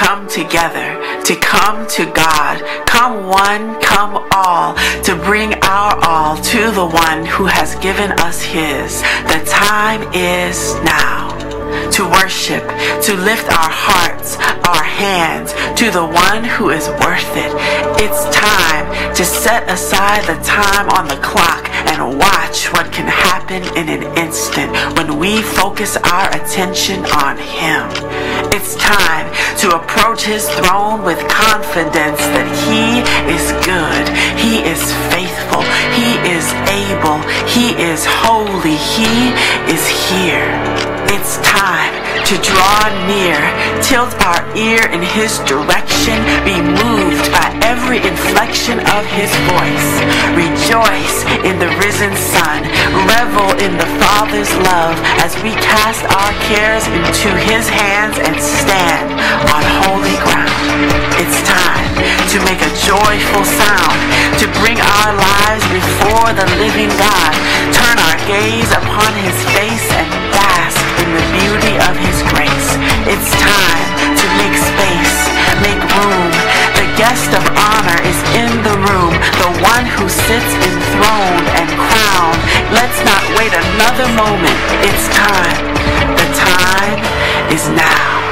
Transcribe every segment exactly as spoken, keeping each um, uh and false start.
come together, to come to God, come one, come all, to bring our all to the one who has given us his. The time is now. To worship, to lift our hearts, our hands to the one who is worth it. It's time to set aside the time on the clock and watch what can happen in an instant when we focus our attention on him. It's time to approach his throne with confidence that he is good, he is faithful, he is able, he is holy, he is here. It's time to draw near, tilt our ear in his direction, be moved by every inflection of his voice. Rejoice in the risen Son, revel in the Father's love as we cast our cares into his hands and stand on holy ground. It's time to make a joyful sound, to bring our lives before the living God, turn our gaze upon his face and bask in the beauty of his grace. It's time to make space, make room. The guest of honor is in the room, the one who sits enthroned and crowned. Let's not wait another moment. It's time. The time is now.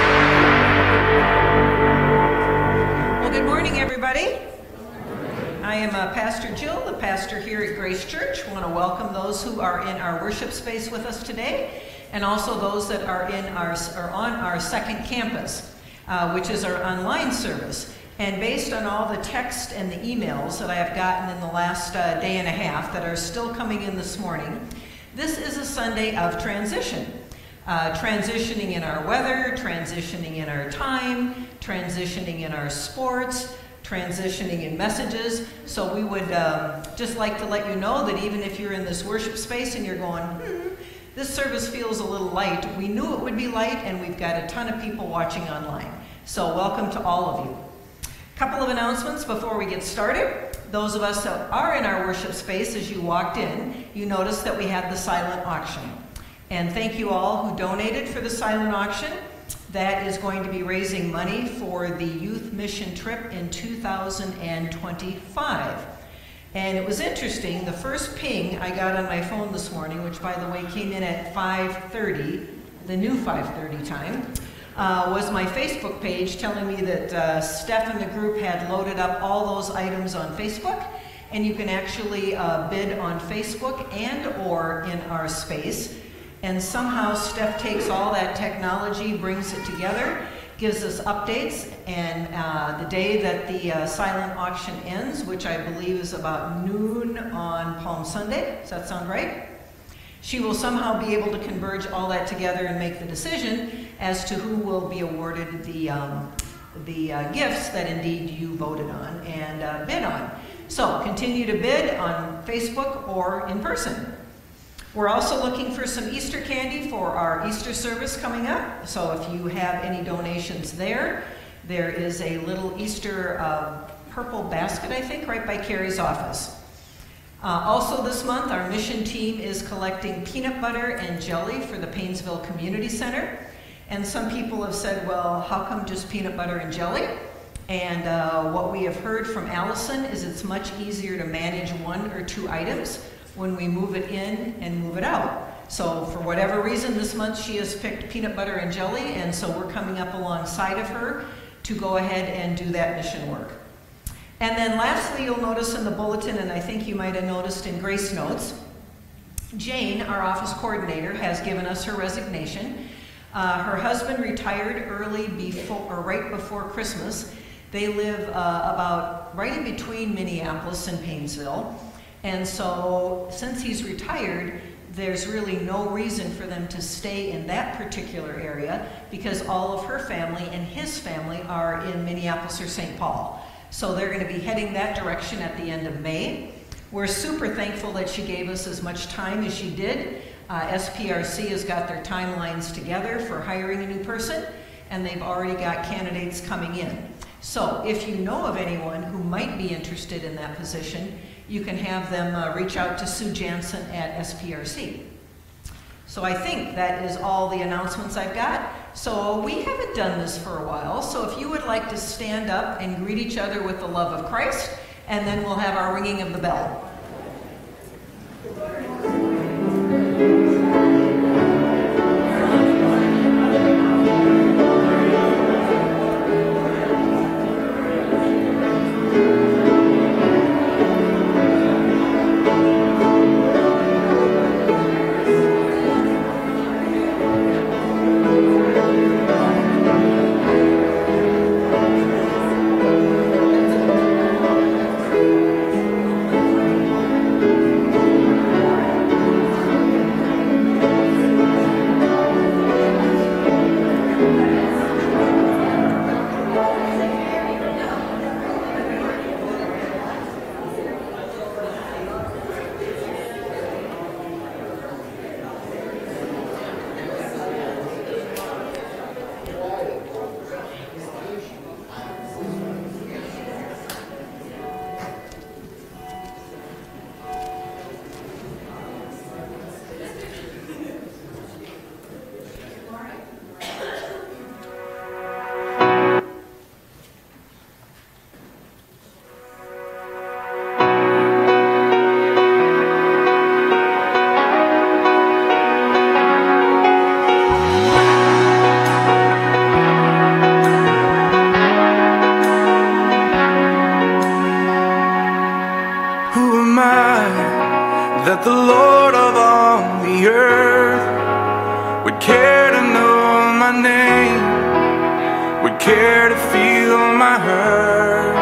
Well, good morning, everybody. I am uh, Pastor Jill, the pastor here at Grace Church. I want to welcome those who are in our worship space with us today, and also those that are in our are on our second campus, uh, which is our online service. And based on all the text and the emails that I have gotten in the last uh, day and a half that are still coming in this morning, this is a Sunday of transition. Uh, transitioning in our weather, transitioning in our time, transitioning in our sports, transitioning in messages. So we would um, just like to let you know that even if you're in this worship space and you're going, hmm, this service feels a little light, we knew it would be light, and we've got a ton of people watching online. So welcome to all of you. A couple of announcements before we get started. Those of us that are in our worship space, as you walked in, you noticed that we had the silent auction. And thank you all who donated for the silent auction. That is going to be raising money for the youth mission trip in two thousand twenty-five. And it was interesting, the first ping I got on my phone this morning, which by the way came in at five thirty, the new five thirty time, uh, was my Facebook page telling me that uh, Steph and the group had loaded up all those items on Facebook, and you can actually uh, bid on Facebook and or in our space. And somehow Steph takes all that technology, brings it together, gives us updates, and uh, the day that the uh, silent auction ends, which I believe is about noon on Palm Sunday, does that sound right? She will somehow be able to converge all that together and make the decision as to who will be awarded the, um, the uh, gifts that indeed you voted on and uh, bid on. So continue to bid on Facebook or in person. We're also looking for some Easter candy for our Easter service coming up. So if you have any donations there, there is a little Easter uh, purple basket, I think, right by Carrie's office. Uh, also this month, our mission team is collecting peanut butter and jelly for the Paynesville Community Center. And some people have said, well, how come just peanut butter and jelly? And uh, what we have heard from Allison is it's much easier to manage one or two items when we move it in and move it out. So for whatever reason, this month she has picked peanut butter and jelly, and so we're coming up alongside of her to go ahead and do that mission work. And then lastly, you'll notice in the bulletin, and I think you might have noticed in Grace Notes, Jane, our office coordinator, has given us her resignation. Uh, her husband retired early before, or right before Christmas. They live uh, about right in between Minneapolis and Paynesville. And so, since he's retired, there's really no reason for them to stay in that particular area because all of her family and his family are in Minneapolis or Saint Paul. So they're going to be heading that direction at the end of May. We're super thankful that she gave us as much time as she did. Uh, S P R C has got their timelines together for hiring a new person, and they've already got candidates coming in. So if you know of anyone who might be interested in that position, you can have them uh, reach out to Sue Jansen at S P R C. So I think that is all the announcements I've got. So we haven't done this for a while, so if you would like to stand up and greet each other with the love of Christ, and then we'll have our ringing of the bell. That the Lord of all the earth would care to know my name, would care to feel my hurt.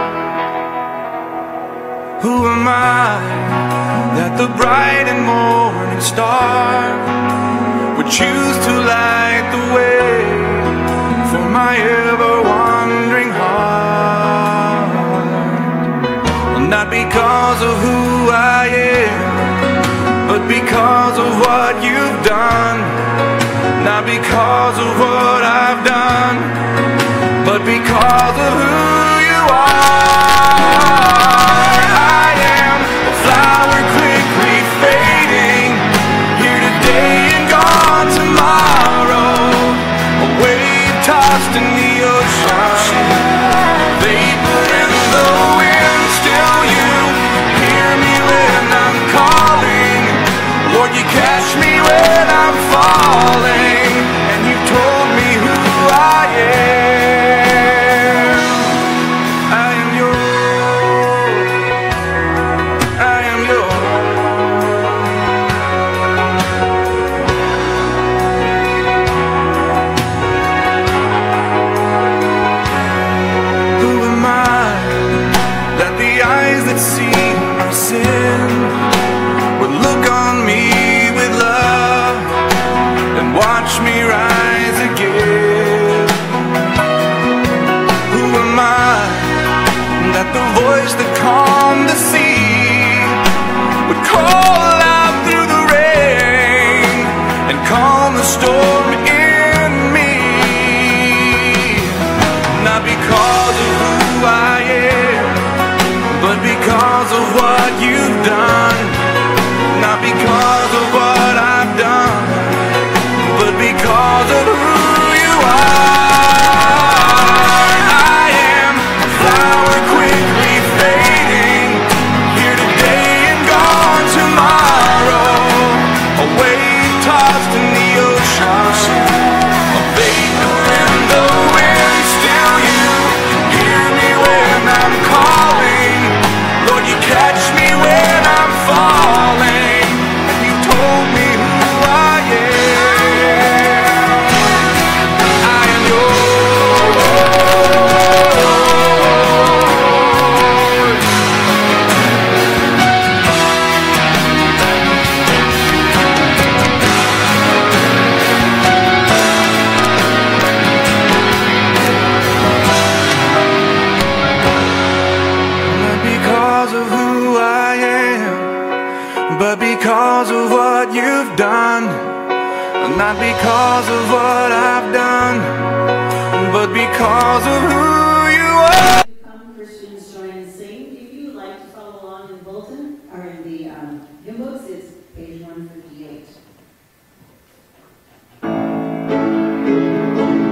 Who am I that the bright and morning star would choose to light the way for my ever-wandering heart? Well, not because of who I am, but because of what you've done. Not because of what I've done, but because of who you are. I am a flower quickly fading, here today and gone tomorrow, a wave tossed in the ocean, vapor in the wind. Still you hear me when I'm calling, Lord, you catch me when I'm falling, and you told me who I am. I am yours, I am yours. Who am I that the eyes that see my sin would look on me with love and watch me rise again? Who am I that the voice that calmed the sea would call out through the rain and calm the storm in me? Not because of who I am, but because of what you've done. Not because of what I've done, but because of who you are. I am a flower quickly fading, here today and gone tomorrow, a wave tossed in the ocean, a vapor in the wind. Still you hear me when I'm calling, Lord, you catch me when I'm falling, and you told me who I am. I am yours. Not because of who I am, but because of what you've done. Not because of what I've done, but because of who you are. Come, Christians, join and sing. If you would like to follow along in the bulletin or in the um, hymn books, it's page one fifty-eight.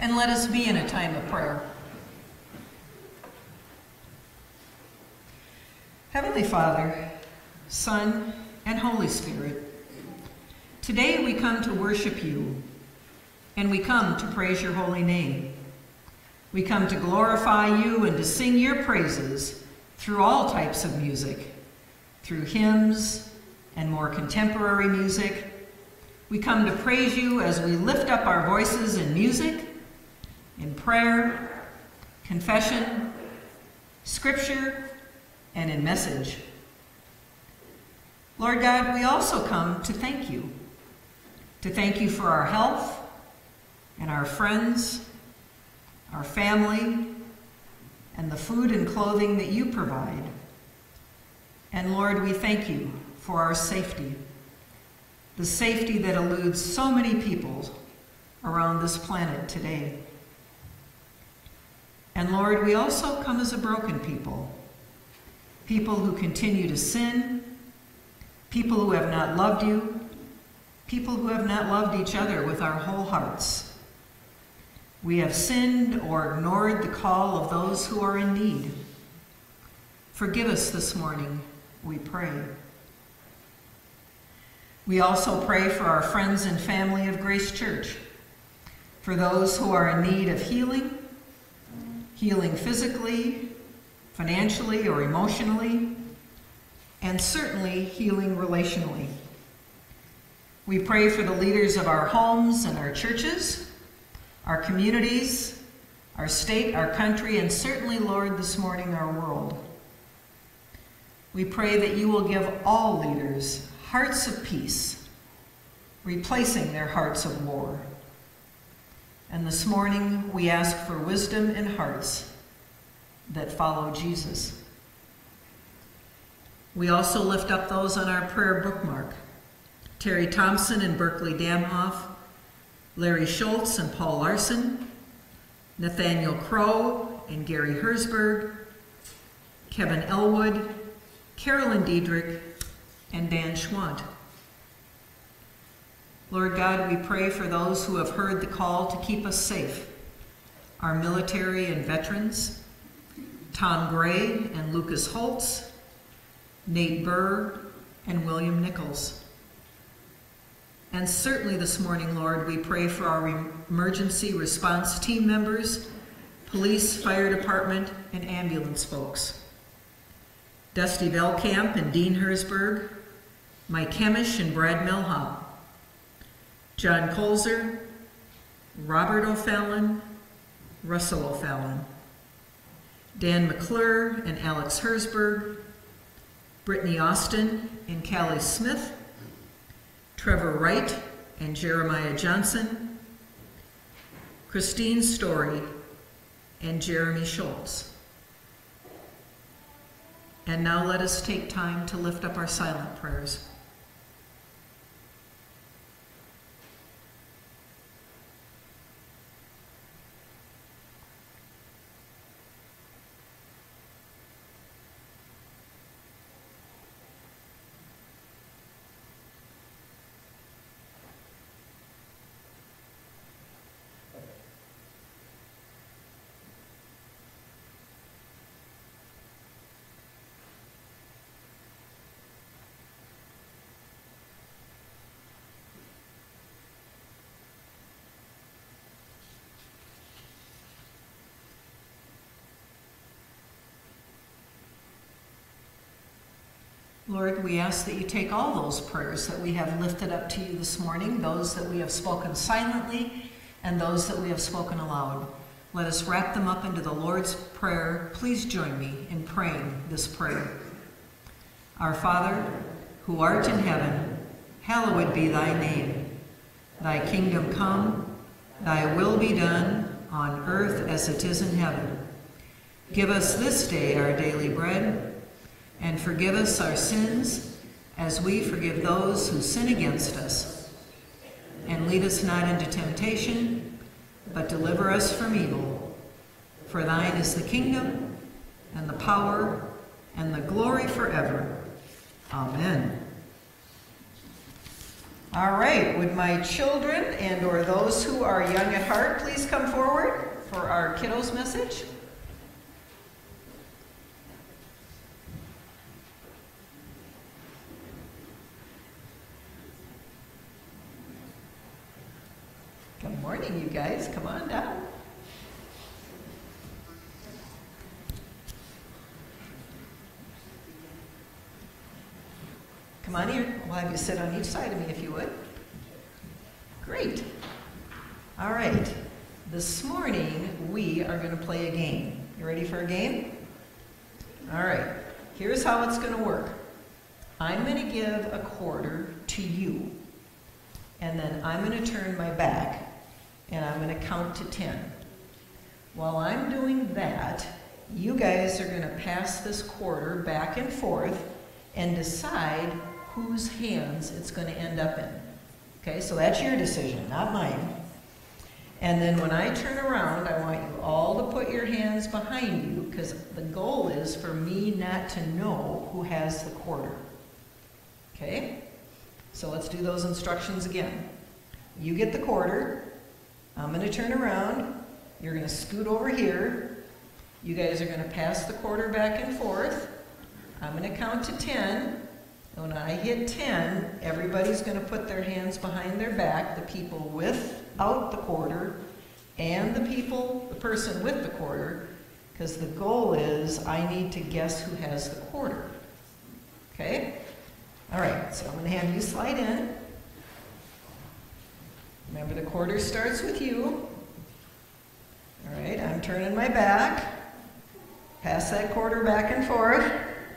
and let us be in a time of prayer. Heavenly Father, Son, and Holy Spirit, today we come to worship you, and we come to praise your holy name. We come to glorify you and to sing your praises through all types of music, through hymns and more contemporary music. We come to praise you as we lift up our voices in music, in prayer, confession, scripture, and in message. Lord God, we also come to thank you, to thank you for our health and our friends, our family, and the food and clothing that you provide. And Lord, we thank you for our safety, the safety that eludes so many people around this planet today. And Lord, we also come as a broken people, people who continue to sin, people who have not loved you, people who have not loved each other with our whole hearts. We have sinned or ignored the call of those who are in need. Forgive us this morning, we pray. We also pray for our friends and family of Grace Church, for those who are in need of healing, healing physically, financially, or emotionally, and certainly healing relationally. We pray for the leaders of our homes and our churches, our communities, our state, our country, and certainly, Lord, this morning, our world. We pray that you will give all leaders hearts of peace, replacing their hearts of war. And this morning, we ask for wisdom in hearts that follow Jesus. We also lift up those on our prayer bookmark: Terry Thompson and Berkeley Damhoff, Larry Schultz and Paul Larson, Nathaniel Crow and Gary Herzberg, Kevin Elwood, Carolyn Diedrich, and Dan Schwant. Lord God, we pray for those who have heard the call to keep us safe, our military and veterans, Tom Gray and Lucas Holtz, Nate Burr and William Nichols. And certainly this morning, Lord, we pray for our emergency response team members, police, fire department, and ambulance folks. Dusty Velkamp and Dean Herzberg, Mike Hemish and Brad Melhop, John Colzer, Robert O'Fallon, Russell O'Fallon, Dan McClure and Alex Herzberg, Brittany Austin and Callie Smith, Trevor Wright and Jeremiah Johnson, Christine Story and Jeremy Schultz. And now let us take time to lift up our silent prayers. Lord, we ask that you take all those prayers that we have lifted up to you this morning, those that we have spoken silently and those that we have spoken aloud. Let us wrap them up into the Lord's Prayer. Please join me in praying this prayer. Our Father, who art in heaven, hallowed be thy name. Thy kingdom come, thy will be done on earth as it is in heaven. Give us this day our daily bread, and forgive us our sins as we forgive those who sin against us. And lead us not into temptation, but deliver us from evil. For thine is the kingdom, and the power, and the glory forever. Amen. All right, would my children and or those who are young at heart please come forward for our kiddos message? Good morning, you guys. Come on down. Come on here. We'll have you sit on each side of me if you would. Great. All right. This morning, we are going to play a game. You ready for a game? All right. Here's how it's going to work. I'm going to give a quarter to you. And then I'm going to turn my back, and I'm going to count to ten. While I'm doing that, you guys are going to pass this quarter back and forth and decide whose hands it's going to end up in. Okay, so that's your decision, not mine. And then when I turn around, I want you all to put your hands behind you, because the goal is for me not to know who has the quarter. Okay? So let's do those instructions again. You get the quarter. I'm going to turn around. You're going to scoot over here. You guys are going to pass the quarter back and forth. I'm going to count to ten. When I hit ten, everybody's going to put their hands behind their back, the people without the quarter and the people, the person with the quarter, because the goal is I need to guess who has the quarter. Okay? All right, so I'm going to have you slide in. Remember, the quarter starts with you. All right, I'm turning my back. Pass that quarter back and forth.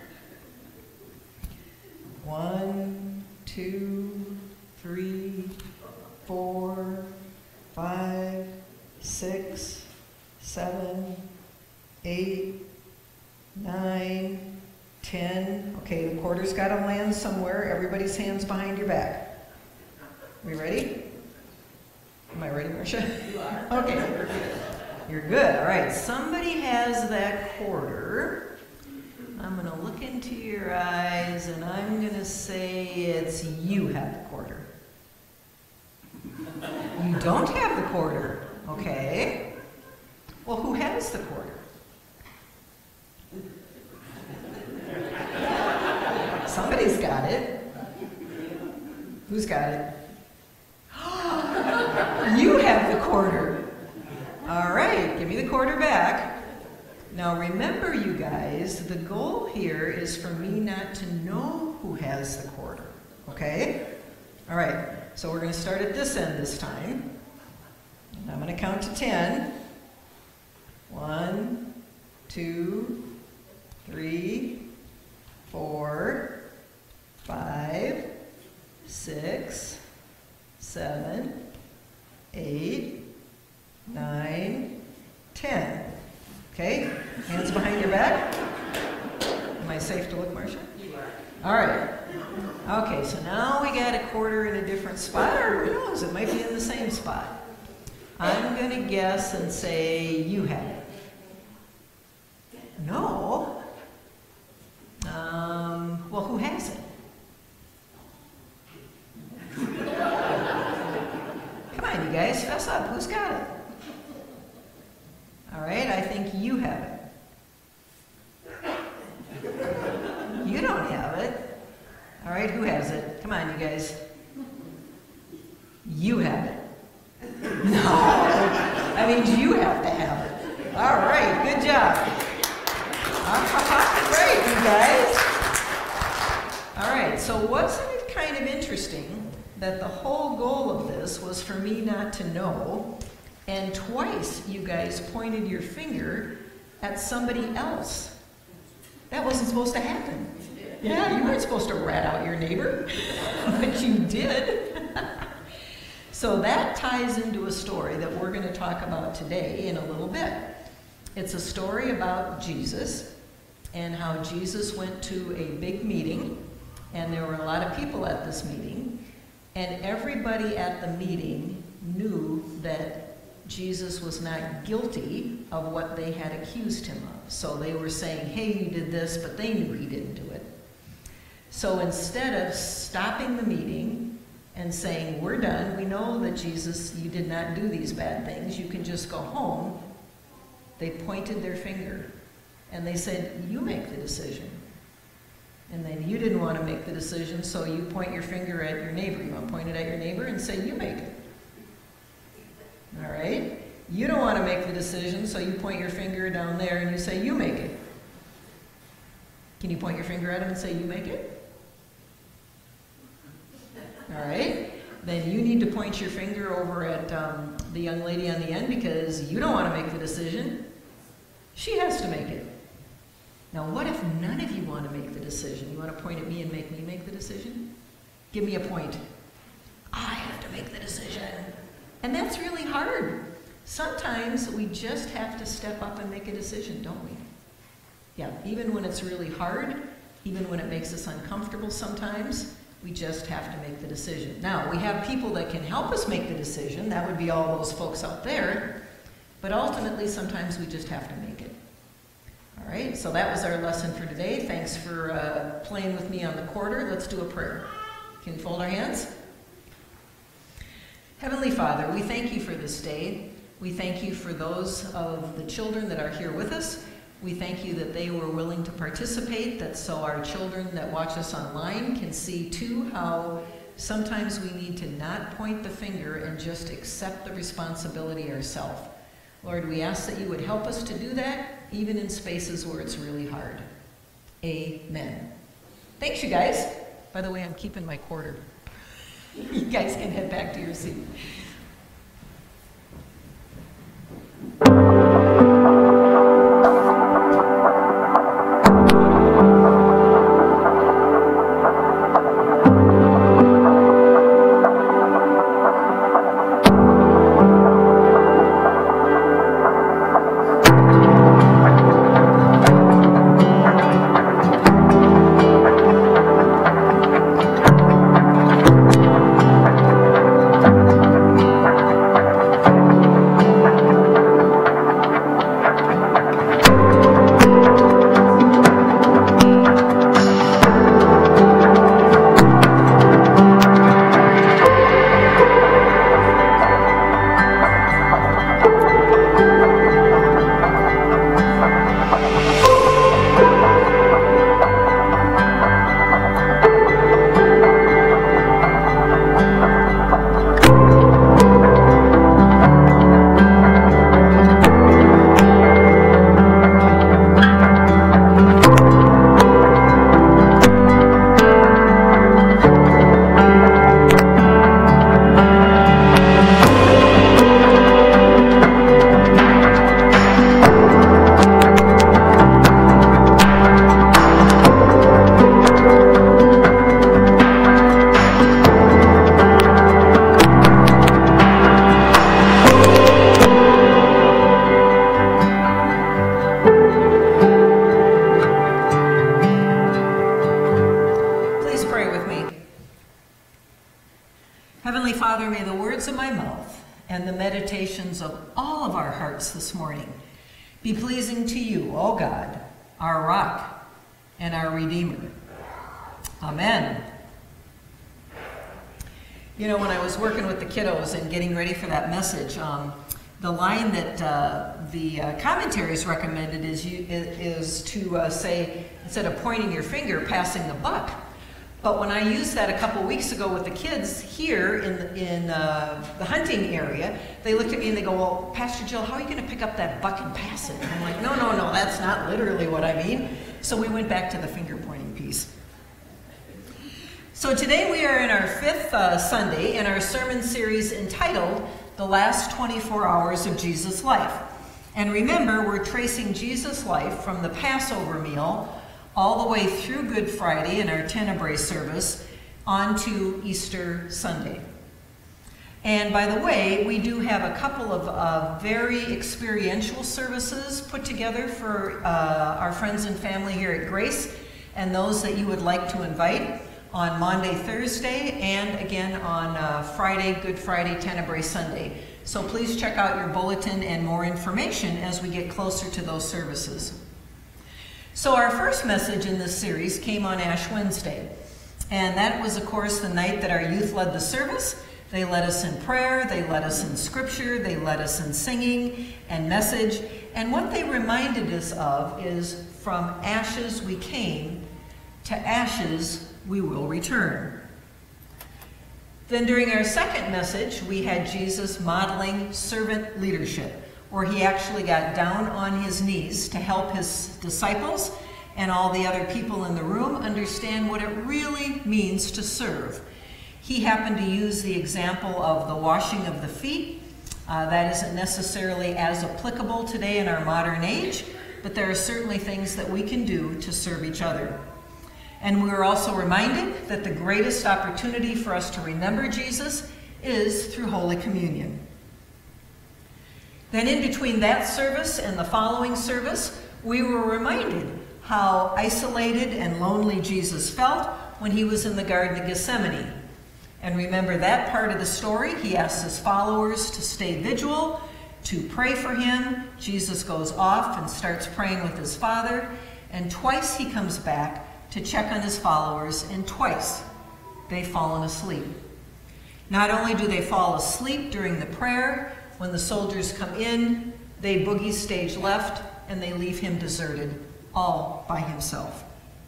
One, two, three, four, five, six, seven, eight, nine, ten. Okay, the quarter's got to land somewhere. Everybody's hands behind your back. We ready? Am I ready, Marcia? You are. Okay. You're good. All right. Somebody has that quarter. I'm going to look into your eyes, and I'm going to say it's you have the quarter. You don't have the quarter. Okay. Well, who has the quarter? Somebody's got it. Who's got it? You have the quarter. All right, give me the quarter back. Now remember, you guys, the goal here is for me not to know who has the quarter, okay? All right, so we're going to start at this end this time. I'm going to count to ten. One, two, three, four, five, six, seven, eight, nine, ten. Okay, hands behind your back. Am I safe to look, Marcia? You are. All right. Okay, so now we got a quarter in a different spot, or who knows, it might be in the same spot. I'm going to guess and say you have it. No. Um, well, who has it? Come on, you guys, fess up. Who's got it? All right, I think you have it. You don't have it. All right, who has it? Come on, you guys. You have it. No, I mean, you have to have it. All right, good job. Great, you guys. All right, so wasn't it kind of interesting that the whole goal of this was for me not to know, and twice you guys pointed your finger at somebody else? That wasn't supposed to happen. Yeah, you weren't supposed to rat out your neighbor, but you did. So that ties into a story that we're going to talk about today in a little bit. It's a story about Jesus and how Jesus went to a big meeting, and there were a lot of people at this meeting, and everybody at the meeting knew that Jesus was not guilty of what they had accused him of. So they were saying, hey, you did this, but they knew he didn't do it. So instead of stopping the meeting and saying, we're done. We know that Jesus, you did not do these bad things. You can just go home. They pointed their finger and they said, you make the decision. And then you didn't want to make the decision, so you point your finger at your neighbor. You want to point it at your neighbor and say, you make it. All right? You don't want to make the decision, so you point your finger down there and you say, you make it. Can you point your finger at him and say, you make it? All right? Then you need to point your finger over at um, the young lady on the end because you don't want to make the decision. She has to make it. Now, what if none of you want to make the decision? You want to point at me and make me make the decision? Give me a point. I have to make the decision. And that's really hard. Sometimes we just have to step up and make a decision, don't we? Yeah, even when it's really hard, even when it makes us uncomfortable sometimes, we just have to make the decision. Now, we have people that can help us make the decision. That would be all those folks out there. But ultimately, sometimes we just have to make it. All right, so that was our lesson for today. Thanks for uh, playing with me on the quarter. Let's do a prayer. Can we fold our hands? Heavenly Father, we thank you for this day. We thank you for those of the children that are here with us. We thank you that they were willing to participate, that so our children that watch us online can see too how sometimes we need to not point the finger and just accept the responsibility ourselves. Lord, we ask that you would help us to do that, even in spaces where it's really hard. Amen. Thanks, you guys. By the way, I'm keeping my quarter. You guys can head back to your seat. This morning be pleasing to you, O God, our rock and our Redeemer. Amen. You know, when I was working with the kiddos and getting ready for that message, um, the line that uh, the uh, commentaries recommended is, you, is to uh, say, instead of pointing your finger, passing the buck. But when I used that a couple weeks ago with the kids here in, the, in uh, the hunting area, they looked at me and they go, well, Pastor Jill, how are you going to pick up that buck and pass it? And I'm like, no, no, no, that's not literally what I mean. So we went back to the finger pointing piece. So today we are in our fifth uh, Sunday in our sermon series entitled, The Last twenty-four Hours of Jesus' Life. And remember, we're tracing Jesus' life from the Passover meal all the way through Good Friday in our Tenebrae service on to Easter Sunday. And by the way, we do have a couple of uh, very experiential services put together for uh, our friends and family here at Grace, and those that you would like to invite on Maundy, Thursday, and again on uh, Friday, Good Friday, Tenebrae Sunday. So please check out your bulletin and more information as we get closer to those services. So our first message in this series came on Ash Wednesday. And that was, of course, the night that our youth led the service. They led us in prayer, they led us in scripture, they led us in singing and message. And what they reminded us of is, from ashes we came, to ashes we will return. Then during our second message, we had Jesus modeling servant leadership, where he actually got down on his knees to help his disciples and all the other people in the room understand what it really means to serve. He happened to use the example of the washing of the feet. Uh, that isn't necessarily as applicable today in our modern age, but there are certainly things that we can do to serve each other. And we were also reminded that the greatest opportunity for us to remember Jesus is through Holy Communion. Then in between that service and the following service, we were reminded how isolated and lonely Jesus felt when he was in the Garden of Gethsemane. And remember that part of the story, he asks his followers to stay vigilant, to pray for him. Jesus goes off and starts praying with his Father, and twice he comes back to check on his followers, and twice they've fallen asleep. Not only do they fall asleep during the prayer, when the soldiers come in, they boogie stage left, and they leave him deserted, all by himself.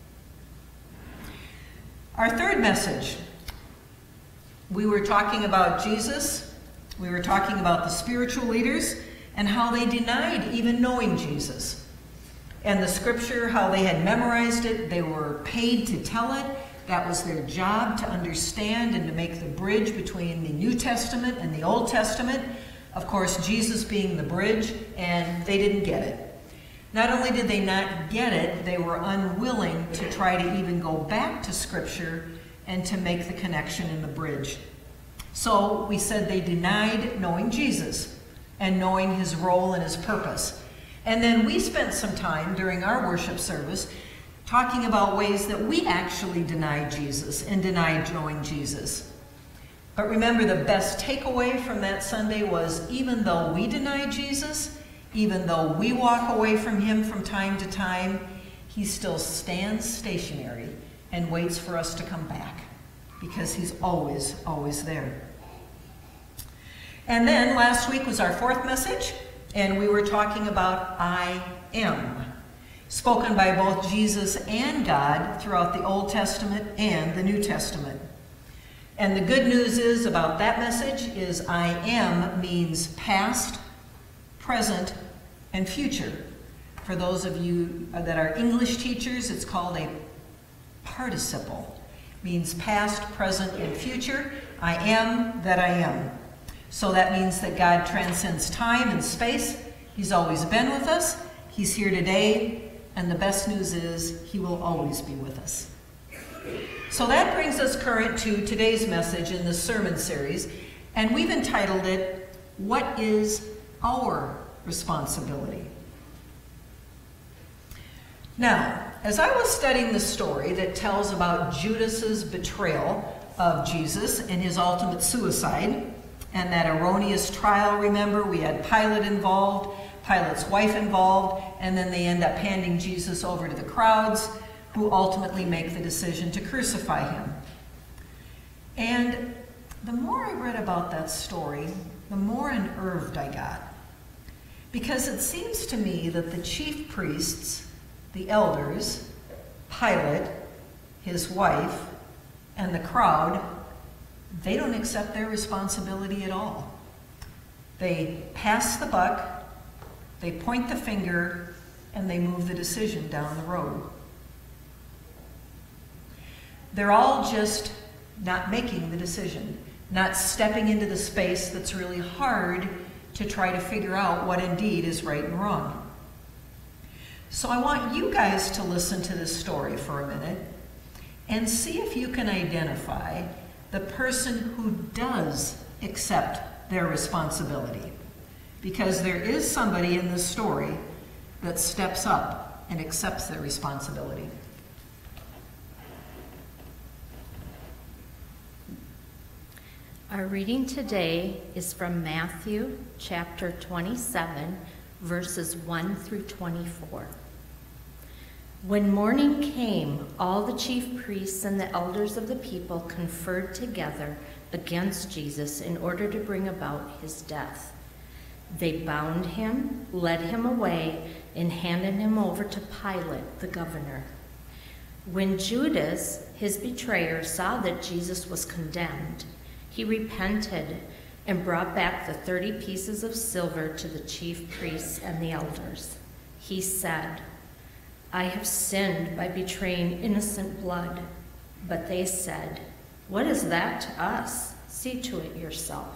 Our third message, we were talking about Jesus, we were talking about the spiritual leaders, and how they denied even knowing Jesus. And the scripture, how they had memorized it, they were paid to tell it. That was their job, to understand and to make the bridge between the New Testament and the Old Testament. Of course, Jesus being the bridge, and they didn't get it. Not only did they not get it, they were unwilling to try to even go back to Scripture and to make the connection in the bridge. So we said they denied knowing Jesus and knowing his role and his purpose. And then we spent some time during our worship service talking about ways that we actually denied Jesus and denied knowing Jesus. But remember, the best takeaway from that Sunday was, even though we deny Jesus, even though we walk away from him from time to time, he still stands stationary and waits for us to come back, because he's always, always there. And then last week was our fourth message, and we were talking about I am, spoken by both Jesus and God throughout the Old Testament and the New Testament. And the good news is about that message is I am means past, present, and future. For those of you that are English teachers, it's called a participle. It means past, present, and future. I am that I am. So that means that God transcends time and space. He's always been with us. He's here today. And the best news is he will always be with us. So that brings us current to today's message in this sermon series. And we've entitled it, What is Our Responsibility? Now, as I was studying the story that tells about Judas's betrayal of Jesus and his ultimate suicide, and that erroneous trial, remember, we had Pilate involved, Pilate's wife involved, and then they end up handing Jesus over to the crowds, who ultimately make the decision to crucify him. And the more I read about that story, the more unnerved I got. Because it seems to me that the chief priests, the elders, Pilate, his wife, and the crowd, they don't accept their responsibility at all. They pass the buck, they point the finger, and they move the decision down the road. They're all just not making the decision, not stepping into the space that's really hard to try to figure out what indeed is right and wrong. So I want you guys to listen to this story for a minute and see if you can identify the person who does accept their responsibility. Because there is somebody in this story that steps up and accepts their responsibility. Our reading today is from Matthew chapter twenty-seven, verses one through twenty-four. When morning came, all the chief priests and the elders of the people conferred together against Jesus in order to bring about his death. They bound him, led him away, and handed him over to Pilate, the governor. When Judas, his betrayer, saw that Jesus was condemned, he repented and brought back the thirty pieces of silver to the chief priests and the elders. He said, "I have sinned by betraying innocent blood." But they said, "What is that to us? See to it yourself."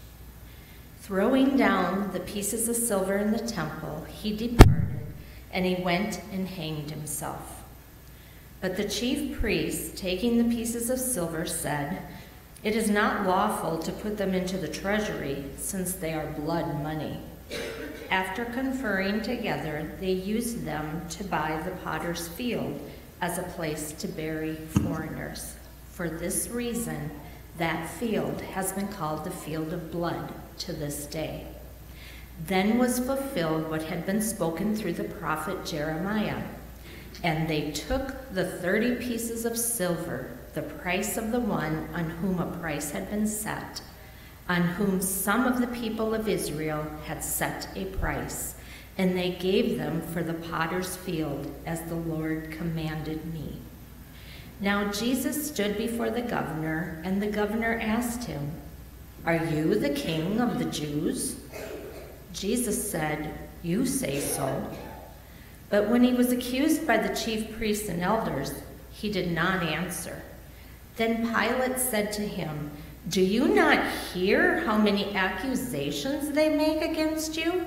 Throwing down the pieces of silver in the temple, he departed, and he went and hanged himself. But the chief priests, taking the pieces of silver, said, "It is not lawful to put them into the treasury, since they are blood money." After conferring together, they used them to buy the potter's field as a place to bury foreigners. For this reason, that field has been called the Field of Blood to this day. Then was fulfilled what had been spoken through the prophet Jeremiah. And they took the thirty pieces of silver, the price of the one on whom a price had been set, on whom some of the people of Israel had set a price, and they gave them for the potter's field, as the Lord commanded me. Now Jesus stood before the governor, and the governor asked him, "Are you the king of the Jews?" Jesus said, "You say so." But when he was accused by the chief priests and elders, he did not answer. Then Pilate said to him, "Do you not hear how many accusations they make against you?"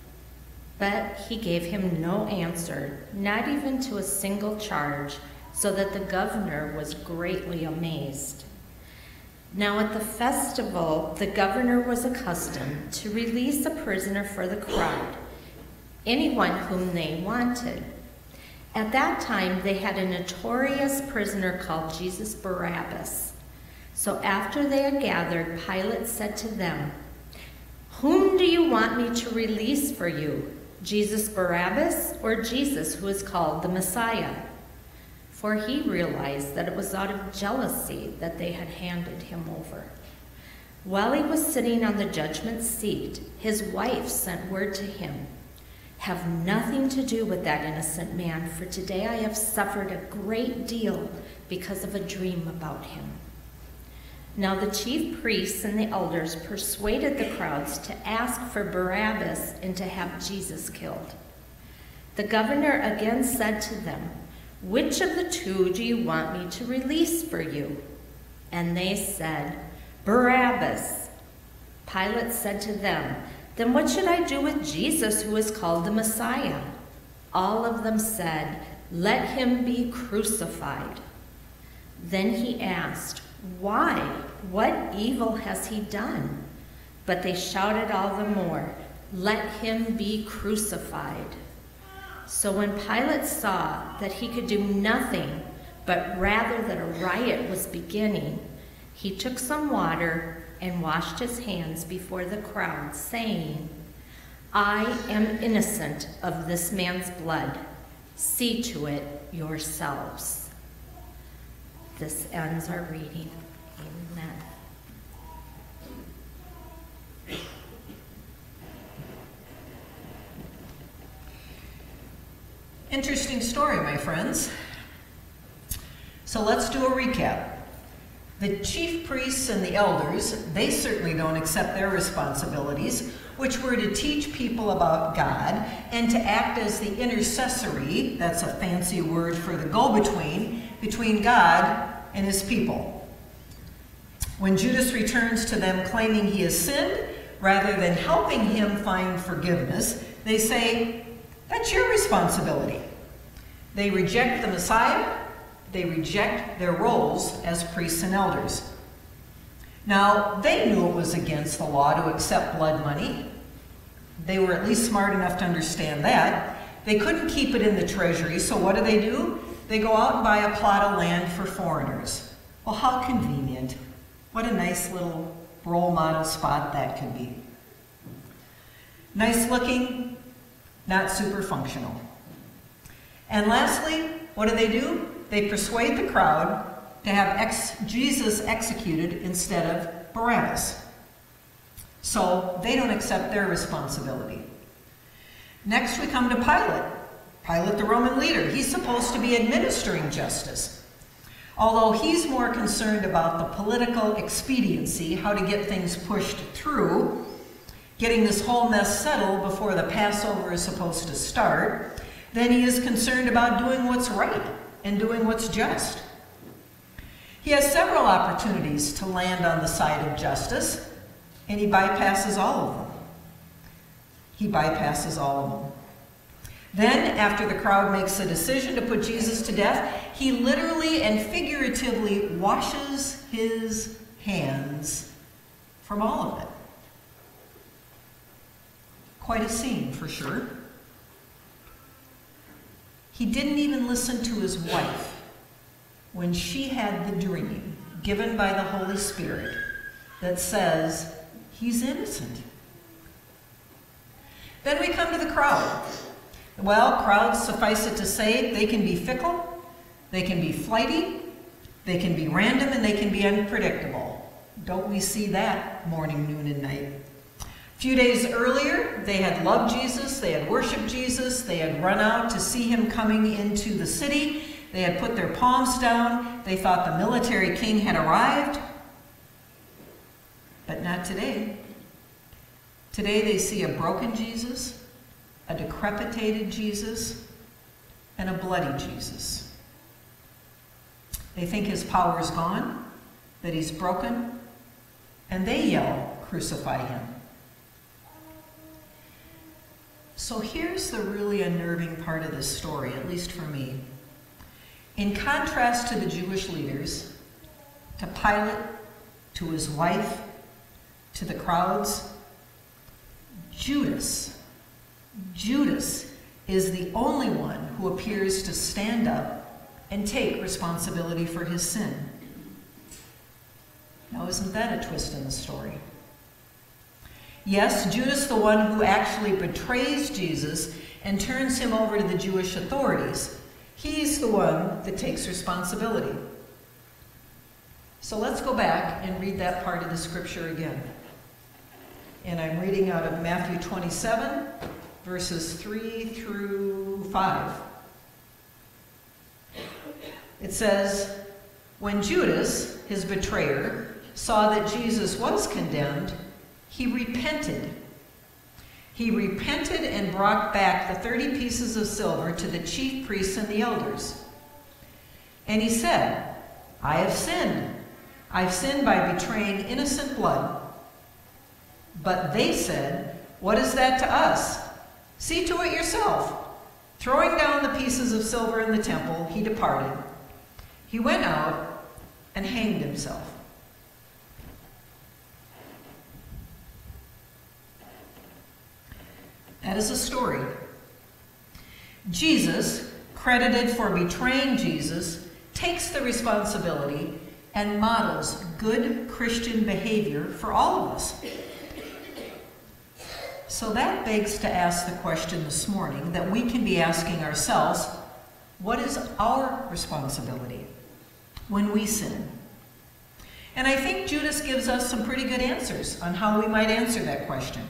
But he gave him no answer, not even to a single charge, so that the governor was greatly amazed. Now at the festival, the governor was accustomed to release a prisoner for the crowd, anyone whom they wanted. At that time, they had a notorious prisoner called Jesus Barabbas. So after they had gathered, Pilate said to them, "Whom do you want me to release for you, Jesus Barabbas or Jesus who is called the Messiah?" For he realized that it was out of jealousy that they had handed him over. While he was sitting on the judgment seat, his wife sent word to him, "Have nothing to do with that innocent man, for today I have suffered a great deal because of a dream about him." Now the chief priests and the elders persuaded the crowds to ask for Barabbas and to have Jesus killed. The governor again said to them, "Which of the two do you want me to release for you?" And they said, "Barabbas." Pilate said to them, "Then what should I do with Jesus who is called the Messiah?" All of them said, "Let him be crucified." Then he asked, "Why? What evil has he done?" But they shouted all the more, "Let him be crucified." So when Pilate saw that he could do nothing, but rather that a riot was beginning, he took some water and washed his hands before the crowd, saying, "I am innocent of this man's blood. See to it yourselves." This ends our reading. Amen. Interesting story, my friends. So let's do a recap. The chief priests and the elders, they certainly don't accept their responsibilities, which were to teach people about God and to act as the intercessory, that's a fancy word for the go-between, between God and his people. When Judas returns to them claiming he has sinned, rather than helping him find forgiveness, they say, "That's your responsibility." They reject the Messiah. They reject their roles as priests and elders. Now, they knew it was against the law to accept blood money. They were at least smart enough to understand that. They couldn't keep it in the treasury, so what do they do? They go out and buy a plot of land for foreigners. Well, how convenient. What a nice little role model spot that could be. Nice looking, not super functional. And lastly, what do they do? They persuade the crowd to have ex Jesus executed instead of Barabbas. So they don't accept their responsibility. Next we come to Pilate. Pilate, the Roman leader. He's supposed to be administering justice. Although he's more concerned about the political expediency, how to get things pushed through, getting this whole mess settled before the Passover is supposed to start, than he is concerned about doing what's right and doing what's just. He has several opportunities to land on the side of justice, and he bypasses all of them. He bypasses all of them. Then, after the crowd makes a decision to put Jesus to death, he literally and figuratively washes his hands from all of it. Quite a scene, for sure. He didn't even listen to his wife when she had the dream given by the Holy Spirit that says he's innocent. Then we come to the crowd. Well, crowds, suffice it to say, they can be fickle, they can be flighty, they can be random, and they can be unpredictable. Don't we see that morning, noon, and night? A few days earlier, they had loved Jesus, they had worshiped Jesus, they had run out to see him coming into the city, they had put their palms down, they thought the military king had arrived. But not today. Today they see a broken Jesus, a decrepitated Jesus, and a bloody Jesus. They think his power is gone, that he's broken, and they yell, "Crucify him." So here's the really unnerving part of this story, at least for me. In contrast to the Jewish leaders, to Pilate, to his wife, to the crowds, Judas, Judas is the only one who appears to stand up and take responsibility for his sin. Now, isn't that a twist in the story? Yes, Judas, the one who actually betrays Jesus and turns him over to the Jewish authorities, he's the one that takes responsibility. So let's go back and read that part of the scripture again. And I'm reading out of Matthew twenty-seven, verses three through five. It says, "When Judas, his betrayer, saw that Jesus was condemned, he repented. He repented and brought back the thirty pieces of silver to the chief priests and the elders. And he said, 'I have sinned. I've sinned by betraying innocent blood.' But they said, 'What is that to us? See to it yourself.' Throwing down the pieces of silver in the temple, he departed. He went out and hanged himself." That is a story. Jesus, credited for betraying Jesus, takes the responsibility and models good Christian behavior for all of us. So that begs to ask the question this morning that we can be asking ourselves, what is our responsibility when we sin? And I think Judas gives us some pretty good answers on how we might answer that question.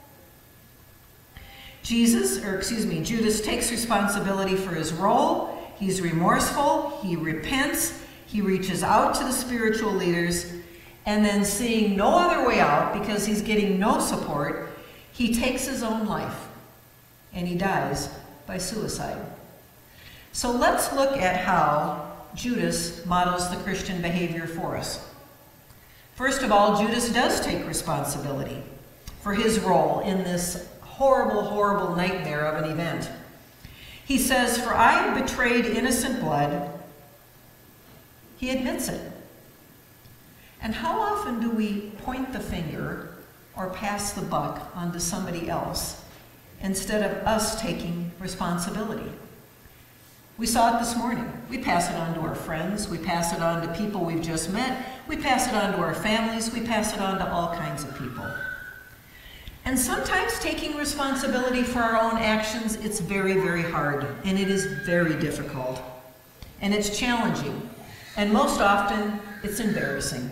Jesus, or excuse me, Judas takes responsibility for his role. He's remorseful, he repents, he reaches out to the spiritual leaders, and then seeing no other way out because he's getting no support, he takes his own life, and he dies by suicide. So let's look at how Judas models the Christian behavior for us. First of all, Judas does take responsibility for his role in this horrible, horrible nightmare of an event. He says, "For I have betrayed innocent blood." He admits it. And how often do we point the finger or pass the buck onto somebody else instead of us taking responsibility? We saw it this morning. We pass it on to our friends. We pass it on to people we've just met. We pass it on to our families. We pass it on to all kinds of people. And sometimes taking responsibility for our own actions, it's very, very hard, and it is very difficult, and it's challenging, and most often, it's embarrassing.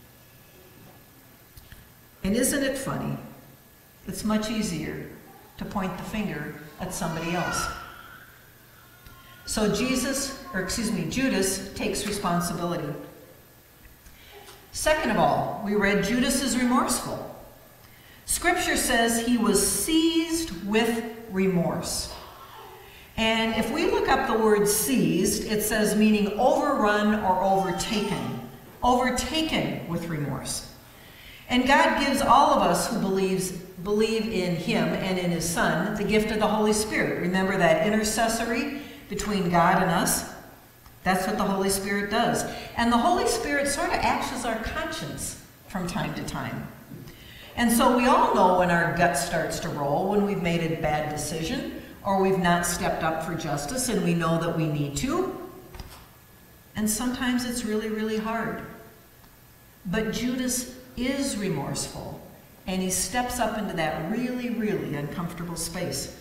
And isn't it funny? It's much easier to point the finger at somebody else. So Jesus, or excuse me, Judas takes responsibility. Second of all, we read Judas is remorseful. Scripture says he was seized with remorse. And if we look up the word seized, it says meaning overrun or overtaken. Overtaken with remorse. And God gives all of us who believes, believe in him and in his Son the gift of the Holy Spirit. Remember that intercessory between God and us? That's what the Holy Spirit does. And the Holy Spirit sort of acts as our conscience from time to time. And so we all know when our gut starts to roll, when we've made a bad decision, or we've not stepped up for justice and we know that we need to. And sometimes it's really, really hard. But Judas is remorseful, and he steps up into that really, really uncomfortable space.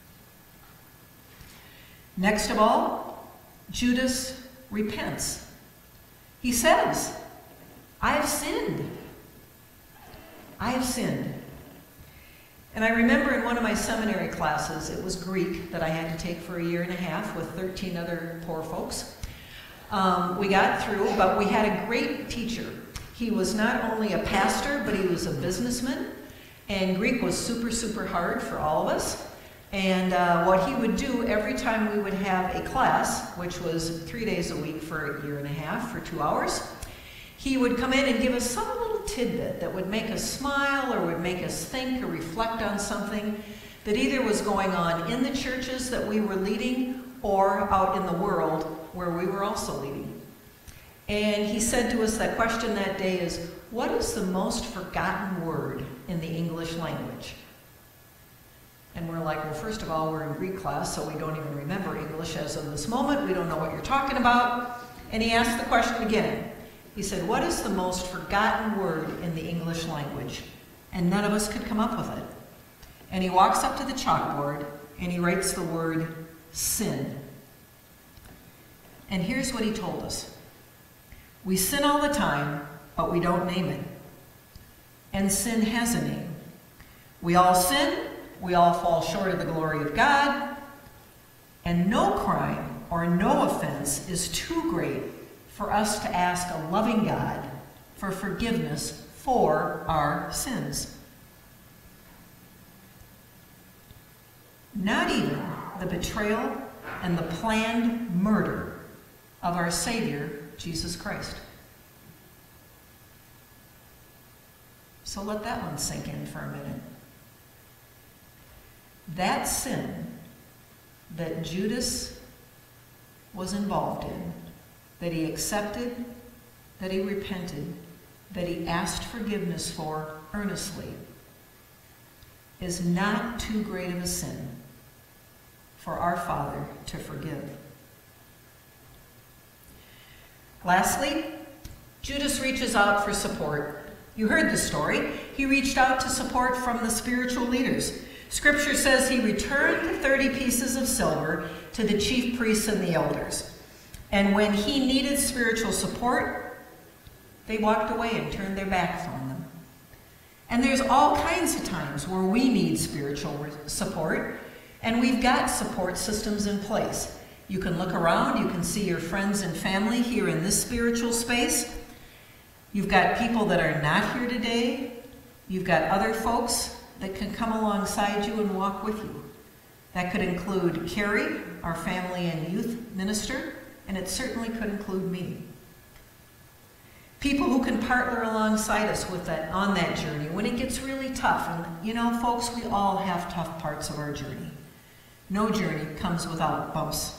Next of all, Judas repents. He says, I have sinned. I have sinned. And I remember in one of my seminary classes, it was Greek that I had to take for a year and a half with thirteen other poor folks. Um, we got through, but we had a great teacher. He was not only a pastor, but he was a businessman. And Greek was super, super hard for all of us. And uh, what he would do every time we would have a class, which was three days a week for a year and a half, for two hours, he would come in and give us some little tidbit that would make us smile or would make us think or reflect on something that either was going on in the churches that we were leading or out in the world where we were also leading. And he said to us, that question that day is, what is the most forgotten word in the English language? And we're like, well, first of all, we're in Greek class, so we don't even remember English as of this moment. We don't know what you're talking about. And he asked the question again. He said, what is the most forgotten word in the English language? And none of us could come up with it. And he walks up to the chalkboard and he writes the word sin. And here's what he told us. We sin all the time, but we don't name it. And sin has a name. We all sin, we all fall short of the glory of God, and no crime or no offense is too great for us to ask a loving God for forgiveness for our sins. Not even the betrayal and the planned murder of our Savior, Jesus Christ. So let that one sink in for a minute. That sin that Judas was involved in, that he accepted, that he repented, that he asked forgiveness for earnestly, is not too great of a sin for our Father to forgive. Lastly, Judas reaches out for support. You heard the story. He reached out to support from the spiritual leaders. Scripture says he returned the thirty pieces of silver to the chief priests and the elders. And when he needed spiritual support, they walked away and turned their backs on them. And there's all kinds of times where we need spiritual support, and we've got support systems in place. You can look around, you can see your friends and family here in this spiritual space. You've got people that are not here today. You've got other folks that can come alongside you and walk with you. That could include Carrie, our family and youth minister, and it certainly could include me. People who can partner alongside us with that, on that journey when it gets really tough. And you know, folks, we all have tough parts of our journey. No journey comes without bumps.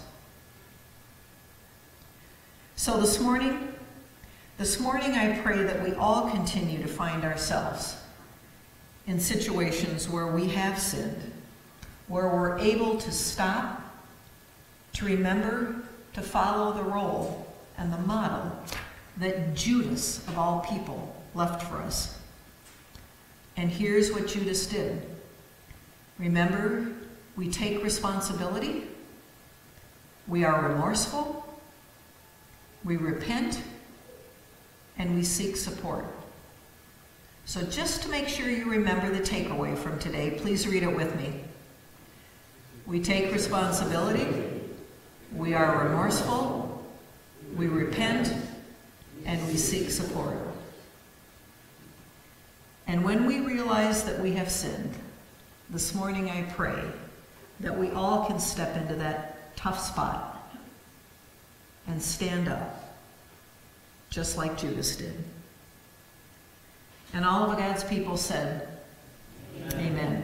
So this morning, this morning I pray that we all continue to find ourselves in situations where we have sinned, where we're able to stop, to remember, to follow the role and the model that Judas, of all people, left for us. And here's what Judas did. Remember, we take responsibility, we are remorseful, we repent, and we seek support. So just to make sure you remember the takeaway from today, please read it with me. We take responsibility, we are remorseful, we repent, and we seek support. And when we realize that we have sinned, this morning I pray that we all can step into that tough spot and stand up, just like Judas did. And all of God's people said, Amen. Amen.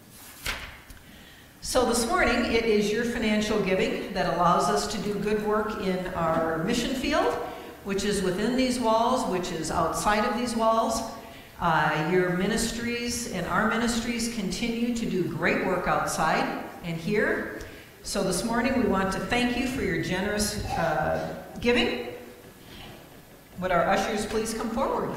So this morning, it is your financial giving that allows us to do good work in our mission field, which is within these walls, which is outside of these walls. Uh, your ministries and our ministries continue to do great work outside and here. So this morning, we want to thank you for your generous uh, giving. Would our ushers please come forward?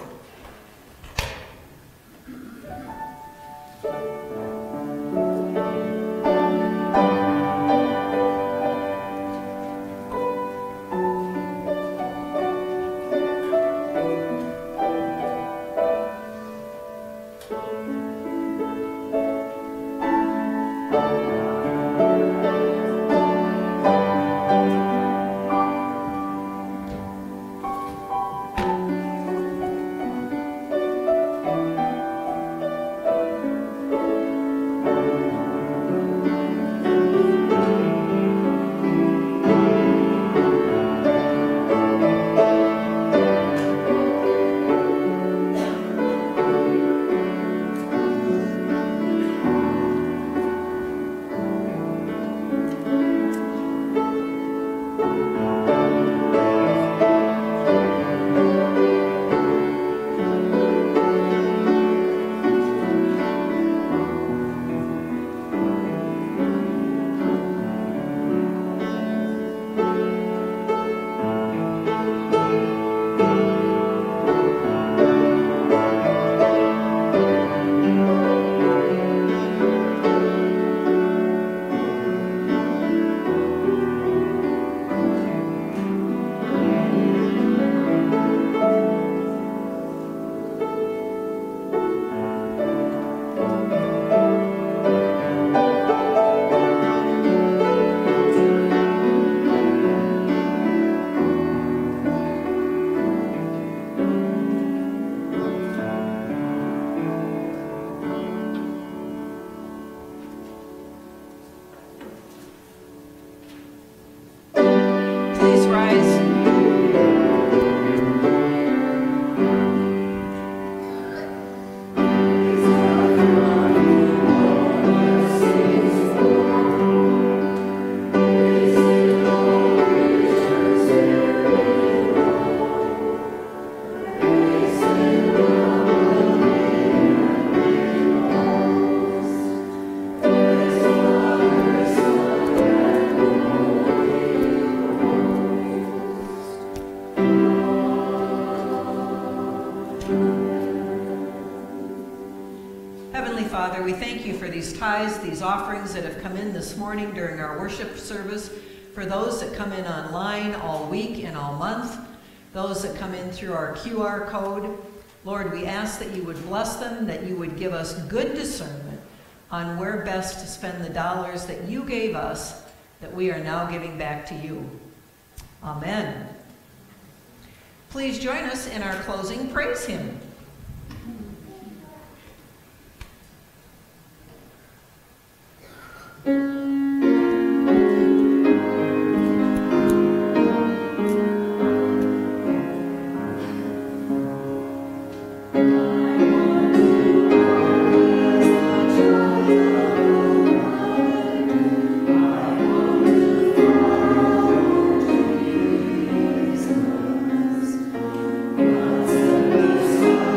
Father, we thank you for these tithes, these offerings that have come in this morning during our worship service, for those that come in online all week and all month, those that come in through our Q R code. Lord, we ask that you would bless them, that you would give us good discernment on where best to spend the dollars that you gave us, that we are now giving back to you. Amen. Please join us in our closing praise hymn. Thank you.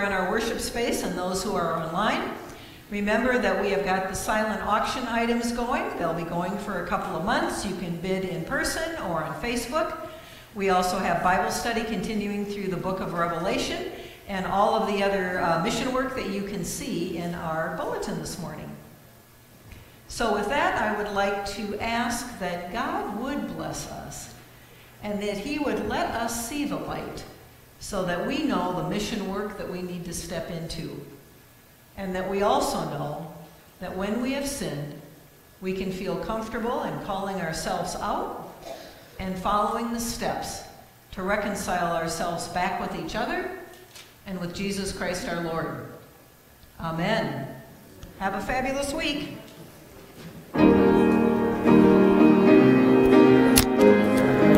in our worship space and those who are online. Remember that we have got the silent auction items going. They'll be going for a couple of months. You can bid in person or on Facebook. We also have Bible study continuing through the book of Revelation and all of the other uh, mission work that you can see in our bulletin this morning. So with that, I would like to ask that God would bless us and that he would let us see the light so that we know the mission work that we need to step into. And that we also know that when we have sinned, we can feel comfortable in calling ourselves out and following the steps to reconcile ourselves back with each other and with Jesus Christ our Lord. Amen. Have a fabulous week.